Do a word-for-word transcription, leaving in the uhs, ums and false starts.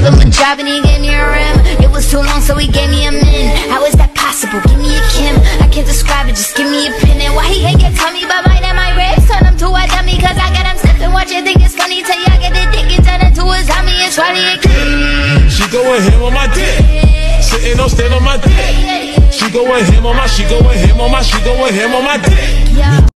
him a job and he gave me a rim. It was too long so he gave me a min. How is that possible? Give me a Kim. I can't describe it, just give me a pin. And why he ain't get tummy but mine and my ribs? Turn him to a dummy cause I got him sniffing. Watch you think it's funny till y'all get the dick and turn into his homie and Charlie and Kim. She going ham on my dick, sitting on stand on my dick. She going ham on my, she going ham on my, she going ham on my dick.